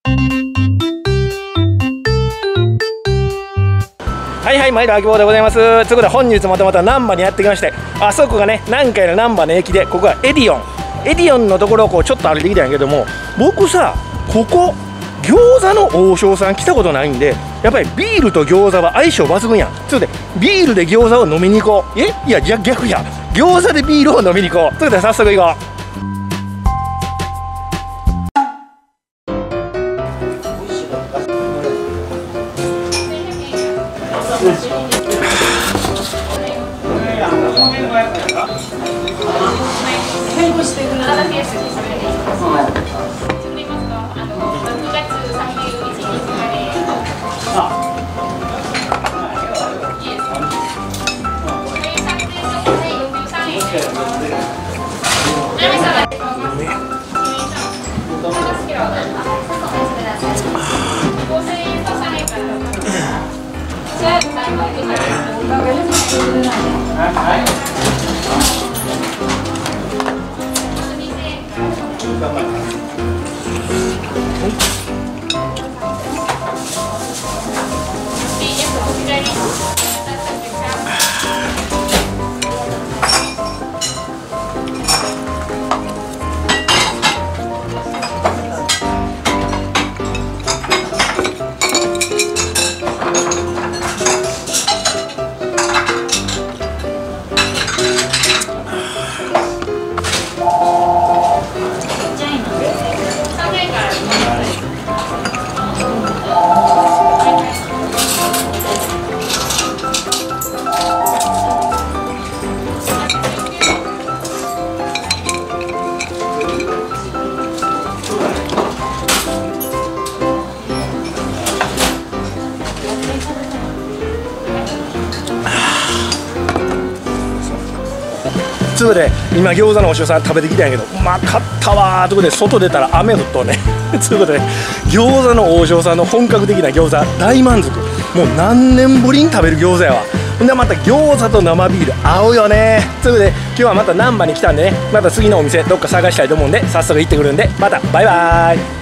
はいはい、毎度あきぼうでございます。ということで本日また難波にやってきまして、あそこがね、南海の難波の駅で、ここはエディオン。エディオンのところをこうちょっと歩いてきたんやけども、僕さ、ここ餃子の王将さん来たことないんで、やっぱりビールと餃子は相性抜群やん。ということでビールで餃子を飲みに行こう。いや逆や、餃子でビールを飲みに行こう。ということで早速行こう。ということで今餃子のお塩さん食べてきたんやけど、うまかったわーということで外出たら雨降っとねということで餃子の王将さんの本格的な餃子大満足。もう何年ぶりに食べる餃子やわ。ほんでまた餃子と生ビール合うよね。ということで今日はまた難波に来たんでね、また次のお店どっか探したいと思うんで早速行ってくるんで、またバイバーイ。